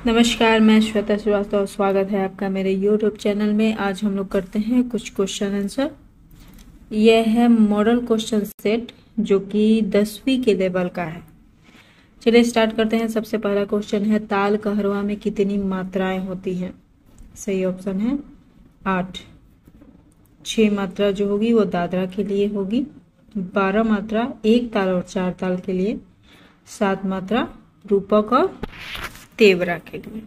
नमस्कार, मैं श्वेता श्रीवास्तव। स्वागत है आपका मेरे YouTube चैनल में। आज हम लोग करते हैं कुछ क्वेश्चन आंसर। यह है मॉडल क्वेश्चन सेट जो कि 10वीं के लेवल का है। चलिए स्टार्ट करते हैं। सबसे पहला क्वेश्चन है, ताल कहरवा में कितनी मात्राएं होती हैं? सही ऑप्शन है 8। 6 मात्रा जो होगी वो दादरा के लिए होगी, 12 मात्रा एक ताल और 4 ताल के लिए, 7 मात्रा रूपक और तेवरा के लिए।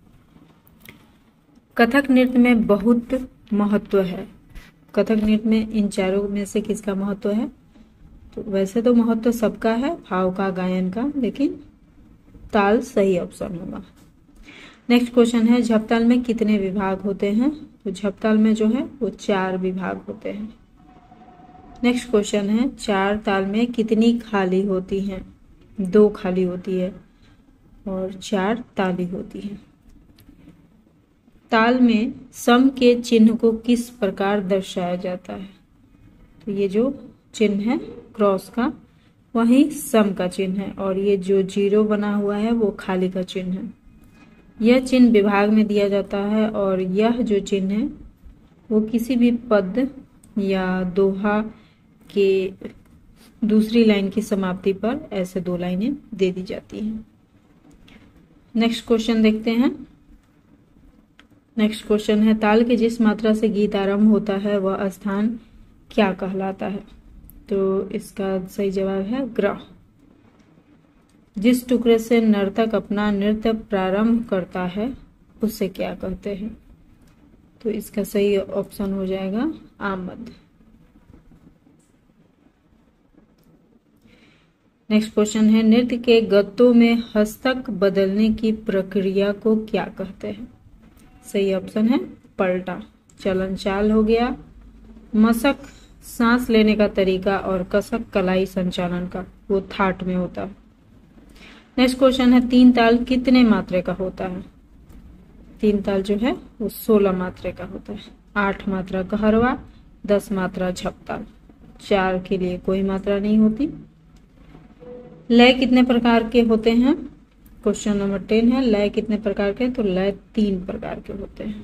कथक नृत्य में बहुत महत्व है। कथक नृत्य में इन चारों में से किसका महत्व है? तो वैसे तो महत्व सबका है, भाव का, गायन का, लेकिन ताल सही ऑप्शन होगा। नेक्स्ट क्वेश्चन है, झपताल में कितने विभाग होते हैं? तो झपताल में जो है वो 4 विभाग होते हैं। नेक्स्ट क्वेश्चन है, 4 ताल में कितनी खाली होती हैं? 2 खाली होती है और 4 ताली होती है। ताल में सम के चिन्ह को किस प्रकार दर्शाया जाता है? तो ये जो चिन्ह है क्रॉस का, वही सम का चिन्ह है, और ये जो 0 बना हुआ है वो खाली का चिन्ह है। यह चिन्ह विभाग में दिया जाता है, और यह जो चिन्ह है वो किसी भी पद या दोहा के दूसरी लाइन की समाप्ति पर ऐसे 2 लाइनें दे दी जाती हैं। नेक्स्ट क्वेश्चन देखते हैं। नेक्स्ट क्वेश्चन है, ताल के जिस मात्रा से गीत आरंभ होता है वह स्थान क्या कहलाता है? तो इसका सही जवाब है ग्रह। जिस टुकड़े से नर्तक अपना नृत्य प्रारंभ करता है उसे क्या कहते हैं? तो इसका सही ऑप्शन हो जाएगा आमद। नेक्स्ट क्वेश्चन है, नृत्य के गत्तों में हस्तक बदलने की प्रक्रिया को क्या कहते हैं? सही ऑप्शन है पलटा। चलन चाल हो गया, मशक सांस लेने का तरीका, और कसक कलाई संचालन का, वो थाट में होता है। नेक्स्ट क्वेश्चन है, 3 ताल कितने मात्रे का होता है? 3 ताल जो है वो 16 मात्रे का होता है। 8 मात्रा कहरवा, 10 मात्रा झपताल, 4 के लिए कोई मात्रा नहीं होती। लय कितने प्रकार के होते हैं? क्वेश्चन नंबर 10 है, लय कितने प्रकार के? तो लय 3 प्रकार के होते हैं।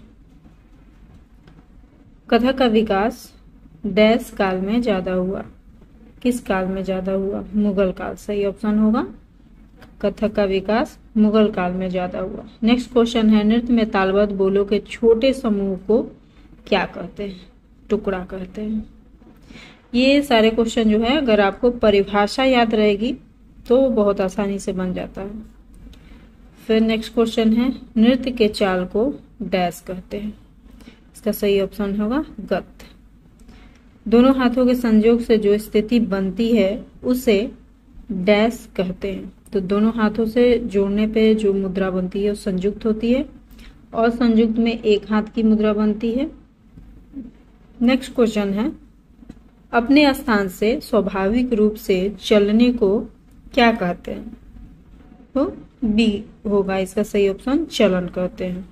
कथक का विकास डैश काल में ज्यादा हुआ? किस काल में ज्यादा हुआ? मुगल काल। सही ऑप्शन होगा कथक का विकास मुगल काल में ज्यादा हुआ। नेक्स्ट क्वेश्चन है, नृत्य में तालबद्ध बोलों के छोटे समूह को क्या कहते हैं? टुकड़ा कहते हैं। ये सारे क्वेश्चन जो है अगर आपको परिभाषा याद रहेगी तो बहुत आसानी से बन जाता है। फिर नेक्स्ट क्वेश्चन है, नृत्य के चाल को डैश कहते हैं? इसका सही ऑप्शन होगा गत। दोनों हाथों के संयोग से जो स्थिति बनती है उसे डैश कहते हैं। तो दोनों हाथों से जोड़ने पे जो मुद्रा बनती है वो संयुक्त होती है, और संयुक्त में एक हाथ की मुद्रा बनती है। नेक्स्ट क्वेश्चन है, अपने स्थान से स्वाभाविक रूप से चलने को क्या कहते हैं? तो बी होगा इसका सही ऑप्शन, चलन कहते हैं।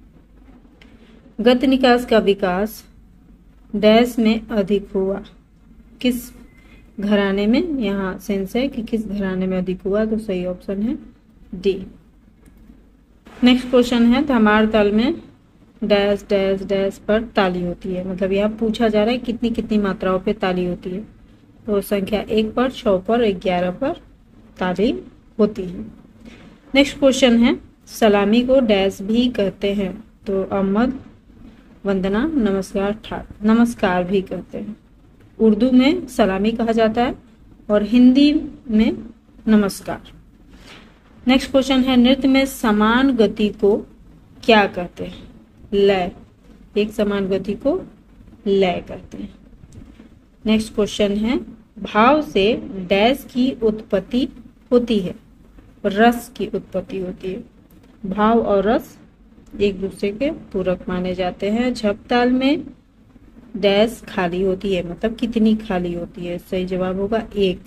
गत निकास का विकास डैश में अधिक हुआ? किस घराने में? यहाँ सेंस है कि किस घराने में अधिक हुआ, तो सही ऑप्शन है डी। नेक्स्ट क्वेश्चन है, धमार ताल में डैश डैश डैश पर ताली होती है। मतलब यहाँ पूछा जा रहा है कितनी कितनी मात्राओं पे ताली होती है। तो संख्या 1 पर, 6 पर, 11 पर ताली होती है। नेक्स्ट क्वेश्चन है, सलामी को डैश भी कहते हैं? तो अहमद, वंदना, नमस्कार, ठाट, नमस्कार भी कहते हैं। उर्दू में सलामी कहा जाता है और हिंदी में नमस्कार। नेक्स्ट क्वेश्चन है, नृत्य में समान गति को क्या कहते हैं? लय। एक समान गति को लय कहते हैं। नेक्स्ट क्वेश्चन है, भाव से डैश की उत्पत्ति होती है? रस की उत्पत्ति होती है। भाव और रस एक दूसरे के पूरक माने जाते हैं। झपताल में डैश खाली होती है, मतलब कितनी खाली होती है? सही जवाब होगा 1,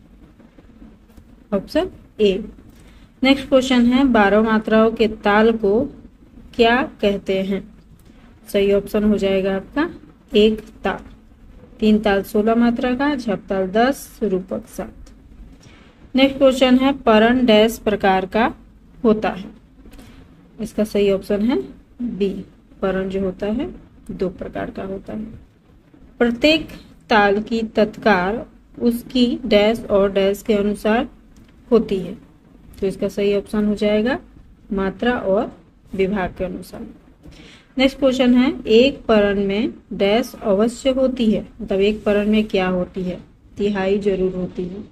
ऑप्शन ए। नेक्स्ट क्वेश्चन है, 12 मात्राओं के ताल को क्या कहते हैं? सही ऑप्शन हो जाएगा आपका 1 ताल। 3 ताल 16 मात्रा का, झपताल 10, रूपक 7। नेक्स्ट क्वेश्चन है, परण डैश प्रकार का होता है? इसका सही ऑप्शन है बी। परण जो होता है 2 प्रकार का होता है। प्रत्येक ताल की तत्कार उसकी डैश और डैश के अनुसार होती है। तो इसका सही ऑप्शन हो जाएगा मात्रा और विभाग के अनुसार। नेक्स्ट क्वेश्चन है, एक परण में डैश अवश्य होती है। मतलब एक परण में क्या होती है? तिहाई जरूर होती है।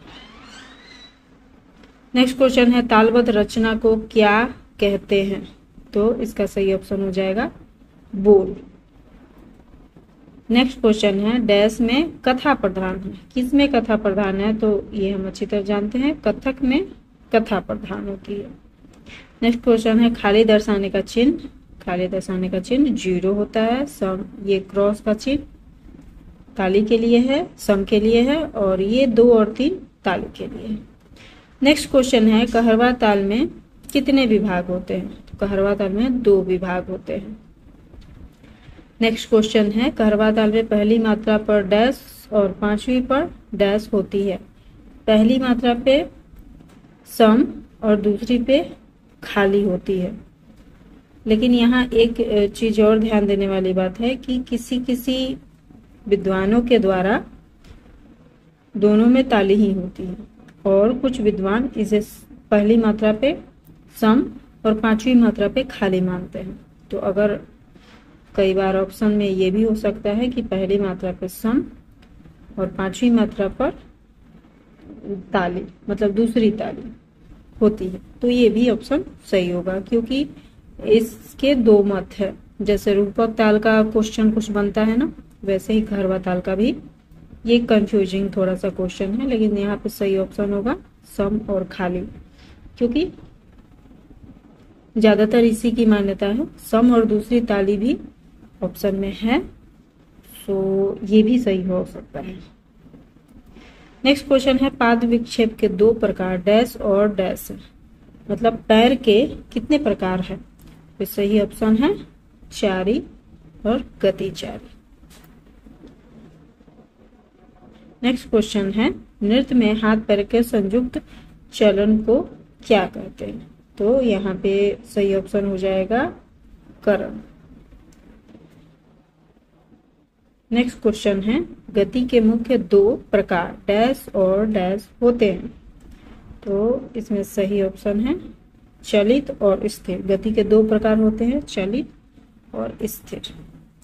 नेक्स्ट क्वेश्चन है, तालबद्ध रचना को क्या कहते हैं? तो इसका सही ऑप्शन हो जाएगा बोल। नेक्स्ट क्वेश्चन है, डैश में कथा प्रधान है। किस में कथा प्रधान है? तो ये हम अच्छी तरह जानते हैं, कथक में कथा प्रधान होती है। नेक्स्ट क्वेश्चन है, खाली दर्शाने का चिन्ह। खाली दर्शाने का चिन्ह 0 होता है। सम, ये क्रॉस का चिन्ह ताली के लिए है, सम के लिए है, और ये 2 और 3 ताली के लिए है। नेक्स्ट क्वेश्चन है, कहरवा ताल में कितने विभाग होते हैं? तो कहरवा ताल में 2 विभाग होते हैं। नेक्स्ट क्वेश्चन है, कहरवा ताल में पहली मात्रा पर डैश और 5वीं पर डैश होती है। पहली मात्रा पे सम और दूसरी पे खाली होती है। लेकिन यहाँ एक चीज और ध्यान देने वाली बात है कि किसी किसी विद्वानों के द्वारा दोनों में ताली ही होती है, और कुछ विद्वान इसे पहली मात्रा पे सम और 5वीं मात्रा पे खाली मानते हैं। तो अगर कई बार ऑप्शन में ये भी हो सकता है कि पहली मात्रा पे सम और 5वीं मात्रा पर ताली, मतलब दूसरी ताली होती है। तो ये भी ऑप्शन सही होगा, क्योंकि इसके 2 मत है। जैसे रूपक ताल का क्वेश्चन कुछ बनता है ना, वैसे ही कहरवा ताल का भी। ये कंफ्यूजिंग थोड़ा सा क्वेश्चन है, लेकिन यहाँ पे सही ऑप्शन होगा सम और खाली, क्योंकि ज्यादातर इसी की मान्यता है। सम और दूसरी ताली भी ऑप्शन में है, सो ये भी सही हो सकता है। नेक्स्ट क्वेश्चन है, पाद विक्षेप के 2 प्रकार डैश और डैश है। मतलब पैर के कितने प्रकार है? तो सही ऑप्शन है चारी और गतिचारी। नेक्स्ट क्वेश्चन है, नृत्य में हाथ पैर के संयुक्त चलन को क्या कहते हैं? तो यहाँ पे सही ऑप्शन हो जाएगा करण। नेक्स्ट क्वेश्चन है, गति के मुख्य 2 प्रकार डैश और डैश होते हैं। तो इसमें सही ऑप्शन है चलित और स्थिर। गति के 2 प्रकार होते हैं, चलित और स्थिर।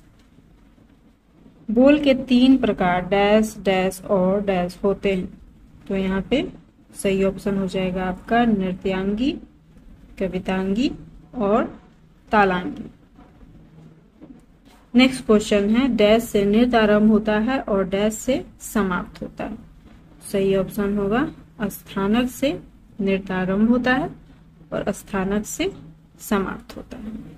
बोल के 3 प्रकार डैश डैश और डैश होते हैं। तो यहाँ पे सही ऑप्शन हो जाएगा आपका नृत्यांगी, कवितांगी और तालांगी। नेक्स्ट क्वेश्चन है, डैश से नृत्य आरंभ होता है और डैश से समाप्त होता है। सही ऑप्शन होगा स्थानक से नृत्य आरंभ होता है और स्थानक से समाप्त होता है।